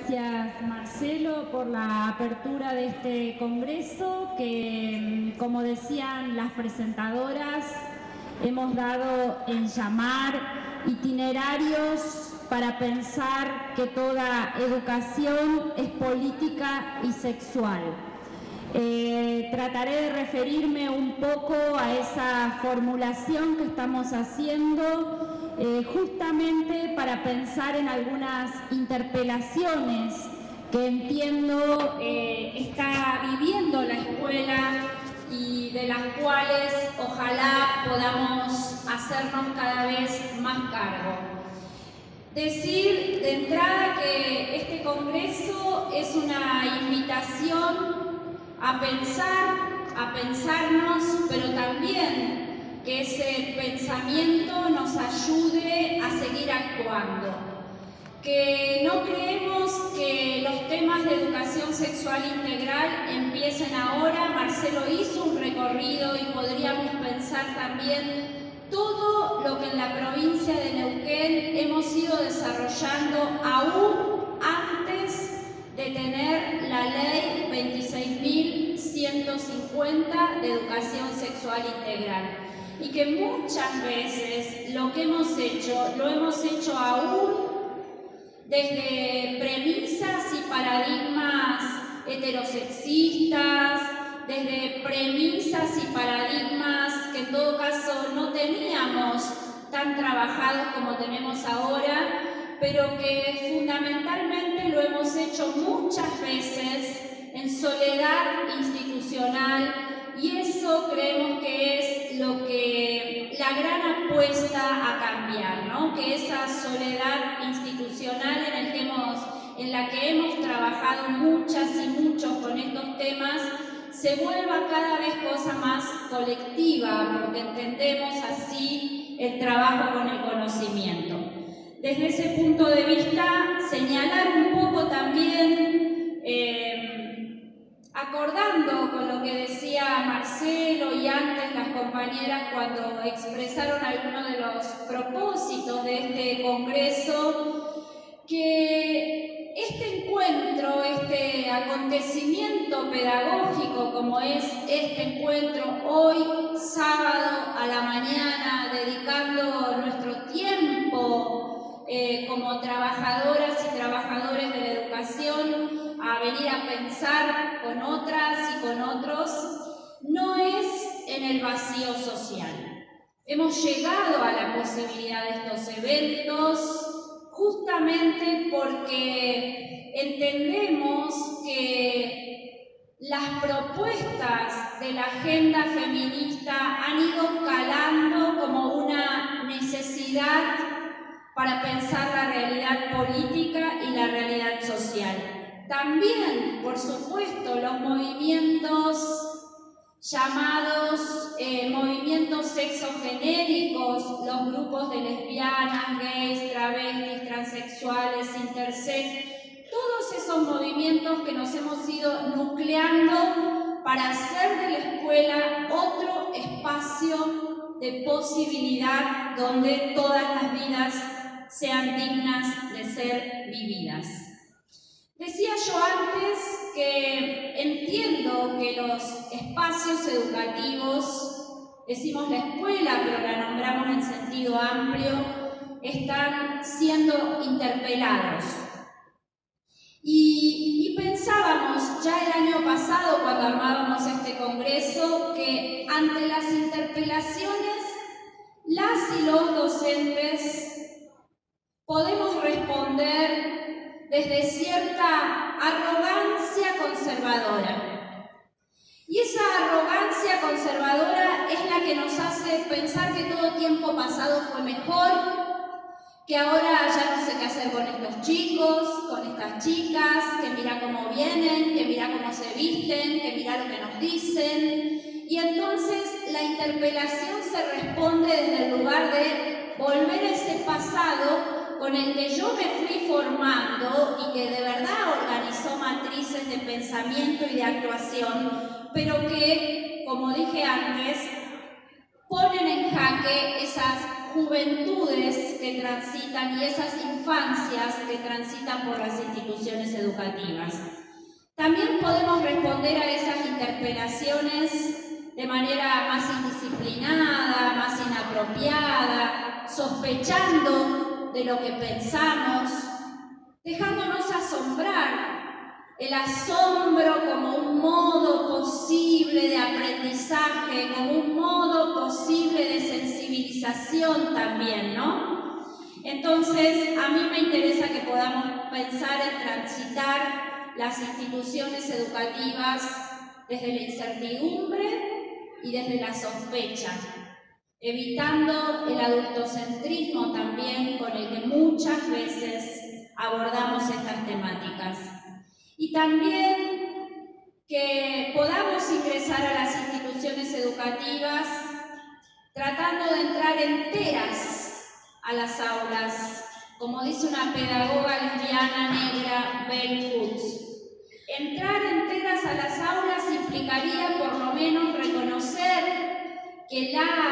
gracias Marcelo por la apertura de este congreso que, como decían las presentadoras, hemos dado en llamar itinerarios para pensar que toda educación es política y sexual. Trataré de referirme un poco a esa formulación que estamos haciendo justamente para pensar en algunas interpelaciones que entiendo está viviendo la escuela y de las cuales ojalá podamos hacernos cada vez más cargo. Decir de entrada que este congreso es una invitación a pensar, a pensarnos, pero también que ese pensamiento nos ayude a seguir actuando. Que no creemos que los temas de educación sexual integral empiecen ahora. Marcelo hizo un recorrido y podríamos pensar también todo lo que en la provincia de Neuquén hemos ido desarrollando aún antes de tener la ley 26.150 de educación sexual integral. Y que muchas veces lo que hemos hecho, lo hemos hecho aún desde premisas y paradigmas heterosexistas, desde premisas y paradigmas que en todo caso no teníamos tan trabajados como tenemos ahora, pero que fundamentalmente lo hemos hecho muchas veces en soledad institucional, y eso creemos que es lo que la gran apuesta a cambiar, ¿no? Que esa soledad institucional en la que hemos trabajado muchas y muchos con estos temas se vuelva cada vez cosa más colectiva, porque entendemos así el trabajo con el conocimiento. Desde ese punto de vista, señalar un poco también, acordando con lo que decía Marcelo y antes las compañeras cuando expresaron algunos de los propósitos de este congreso, que este encuentro, este acontecimiento pedagógico como es este encuentro hoy, sábado a la mañana, dedicando nuestro tiempo como trabajadoras y trabajadores de la educación a venir a pensar con otras y con otros, no es en el vacío social. Hemos llegado a la posibilidad de estos eventos justamente porque entendemos que las propuestas de la agenda feminista han ido calando como una necesidad para pensar la realidad política y la realidad social. También, por supuesto, los movimientos llamados movimientos sexogenéricos, los grupos de lesbianas, gays, travestis, transexuales, intersex, todos esos movimientos que nos hemos ido nucleando para hacer de la escuela otro espacio de posibilidad donde todas las vidas sean dignas de ser vividas. Decía yo antes que entiendo que los espacios educativos, decimos la escuela, pero la nombramos en sentido amplio, están siendo interpelados. Y pensábamos ya el año pasado, cuando armábamos este congreso, que ante las interpelaciones, las y los docentes podemos responder desde cierta arrogancia conservadora. Y esa arrogancia conservadora es la que nos hace pensar que todo tiempo pasado fue mejor, que ahora ya no sé qué hacer con estos chicos, con estas chicas, que mira cómo vienen, que mira cómo se visten, que mira lo que nos dicen. Y entonces la interpelación se responde desde el lugar de volver a ese pasado con el que yo me fui formando y que de verdad organizó matrices de pensamiento y de actuación, pero que, como dije antes, ponen en jaque esas juventudes que transitan y esas infancias que transitan por las instituciones educativas. También podemos responder a esas interpelaciones de manera más indisciplinada, más inapropiada, sospechando de lo que pensamos, dejándonos asombrar. El asombro como un modo posible de aprendizaje, como un modo posible de sensibilización también, ¿no? Entonces, a mí me interesa que podamos pensar en transitar las instituciones educativas desde la incertidumbre y desde la sospecha, evitando el adultocentrismo también con el que muchas veces abordamos estas temáticas. Y también que podamos ingresar a las instituciones educativas tratando de entrar enteras a las aulas, como dice una pedagoga lesbiana negra, Bell Hooks. Entrar enteras a las aulas implicaría por lo menos reconocer que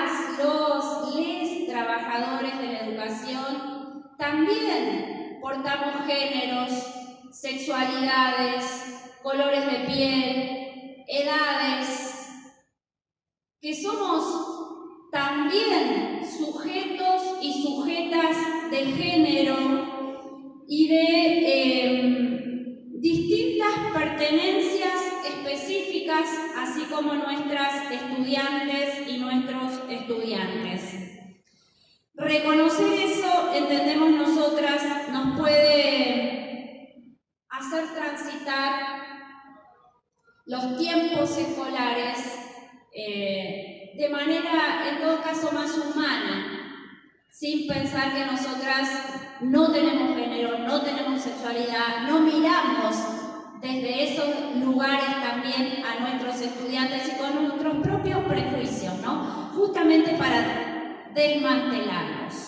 les trabajadores de la educación también portamos géneros, sexualidades, colores de piel, edades, que somos también sujetos y sujetas de género y de distintas pertenencias específicas, así como nuestras estudiantes y nuestros estudiantes. Reconocer eso, entendemos nosotras, nos puede hacer transitar los tiempos escolares de manera, en todo caso, más humana, sin pensar que nosotras no tenemos género, no tenemos sexualidad, no miramos desde esos lugares también a nuestros estudiantes y con nuestros propios prejuicios, ¿no? Justamente para desmantelarlos.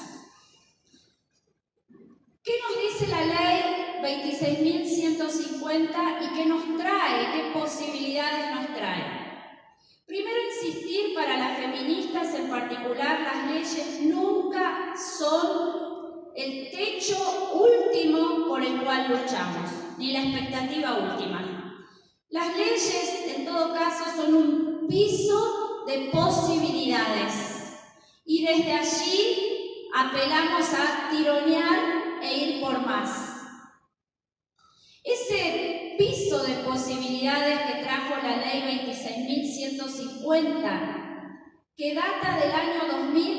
¿Qué nos dice la ley 26.150 y qué nos trae, qué posibilidades nos trae? Primero, insistir para las feministas en particular, las leyes nunca son el techo último por el cual luchamos, ni la expectativa última. Las leyes, en todo caso, son un piso de posibilidades y desde allí apelamos a tironear e ir por más. Ese piso de posibilidades que trajo la ley 26.150, que data del año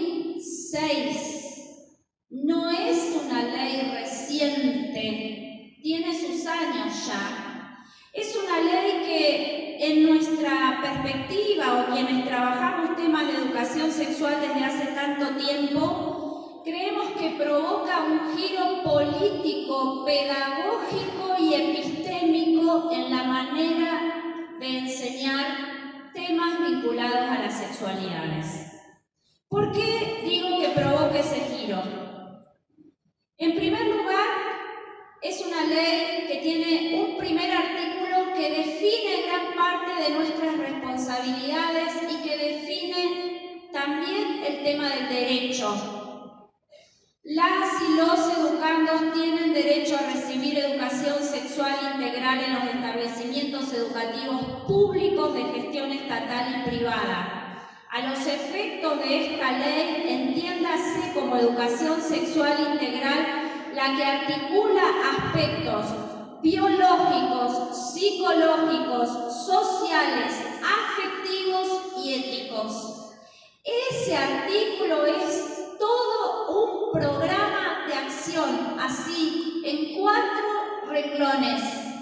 2006, no es una ley reciente, tiene sus años ya. Es una ley que en nuestra perspectiva, o quienes trabajamos temas de educación sexual desde hace tanto tiempo, creemos que provoca un giro político, pedagógico y epistémico en la manera de enseñar temas vinculados a las sexualidades. ¿Por qué digo que provoca ese giro? En primer lugar, es una ley que tiene un primer artículo que define gran parte de nuestras responsabilidades y que define también el tema del derecho. Las y los educandos tienen derecho a recibir educación sexual integral en los establecimientos educativos públicos de gestión estatal y privada. A los efectos de esta ley, entiéndase como educación sexual integral la que articula aspectos biológicos, psicológicos, sociales, afectivos y éticos. Ese artículo es todo un programa de acción, así, en 4 renglones.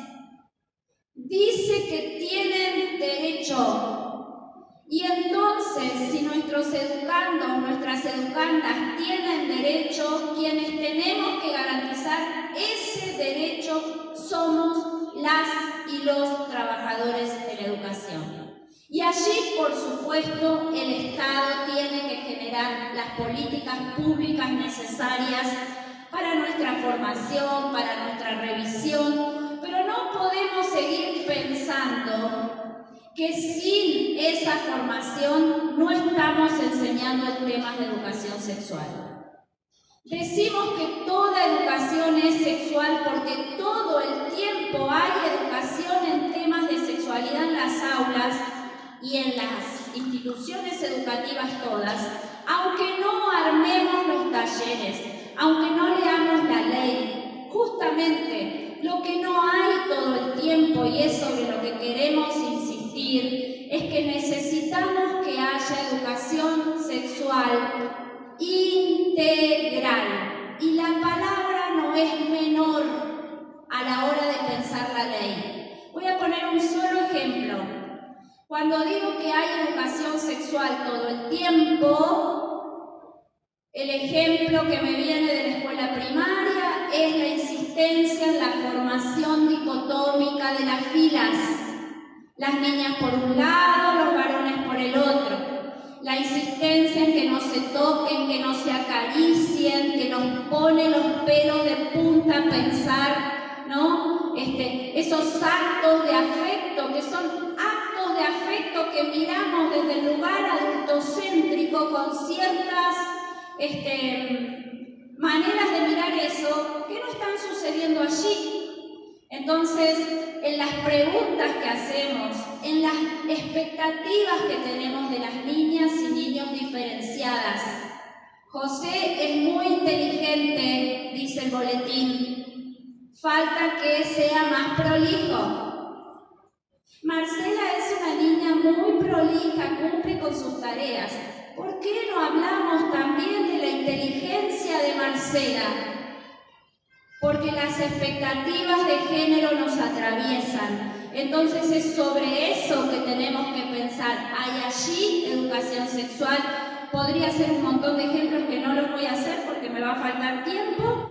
Dice que tienen derecho. Y entonces, si nuestros educandos, nuestras educandas tienen derecho, quienes tenemos que garantizar ese derecho somos las y los trabajadores de la educación. Y allí, por supuesto, el Estado tiene que generar las políticas públicas necesarias para nuestra formación, para nuestra revisión, pero no podemos seguir pensando que sin esa formación no estamos enseñando temas de educación sexual. Decimos que toda educación es sexual porque todo el tiempo hay educación en temas de sexualidad en las aulas y en las instituciones educativas todas, aunque no armemos los talleres, aunque no leamos la ley. Justamente lo que no hay todo el tiempo, y es sobre lo que queremos insistir, es que necesitamos que haya educación sexual integral. Y la palabra no es menor a la hora de pensar la ley. Voy a poner un solo ejemplo. Cuando digo que hay educación sexual todo el tiempo, el ejemplo que me viene de la escuela primaria es la insistencia en la formación dicotómica de las filas. Las niñas por un lado, los varones por el otro. La insistencia en que no se toquen, que no se acaricien, que nos pone los pelos de punta a pensar, ¿no? Esos actos de afecto, que son actos de afecto que miramos desde el lugar adultocéntrico con ciertas maneras de mirar eso que no están sucediendo allí. Entonces, en las preguntas que hacemos, en las expectativas que tenemos de las niñas y niños diferenciadas, José es muy inteligente, dice el boletín, falta que sea más prolijo. Marcela es una niña muy prolija, cumple con sus tareas. ¿Por qué no hablamos también de la inteligencia de Marcela? Porque las expectativas de género nos atraviesan. Entonces es sobre eso que tenemos que pensar. Hay allí educación sexual. Podría ser un montón de ejemplos que no los voy a hacer porque me va a faltar tiempo.